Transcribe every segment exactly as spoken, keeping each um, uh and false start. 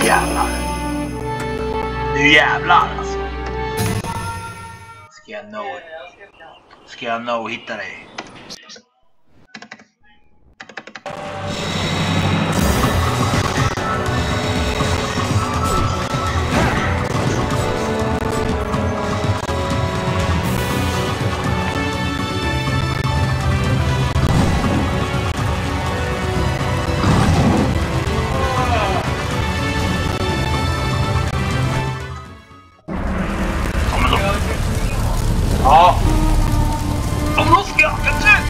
jävlar. Nu jävlar alltså. Ska jag nå? Ska jag nå hitta dig? Ja. Samonosuke, akechi!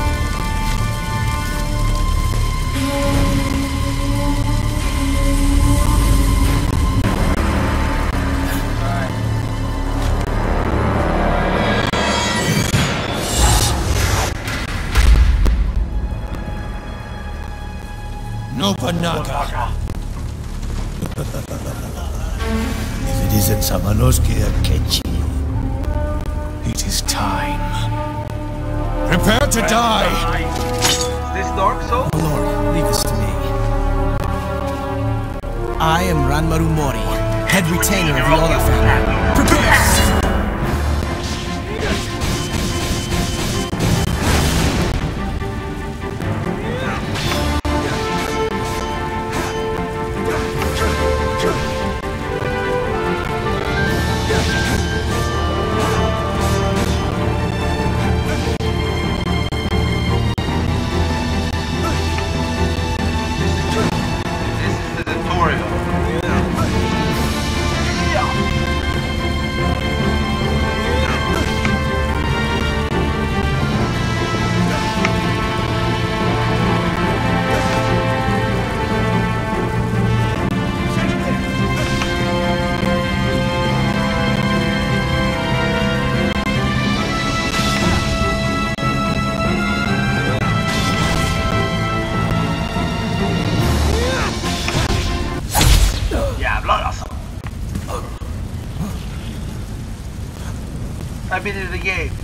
Nobunaga. If it isn't Samonosuke Akechi, it is time. Prepare to die! Is this Dark Souls? Oh Lord, leave this to me. I am Ranmaru Mori, head retainer of the Oda family. Prepare! I've been in the game.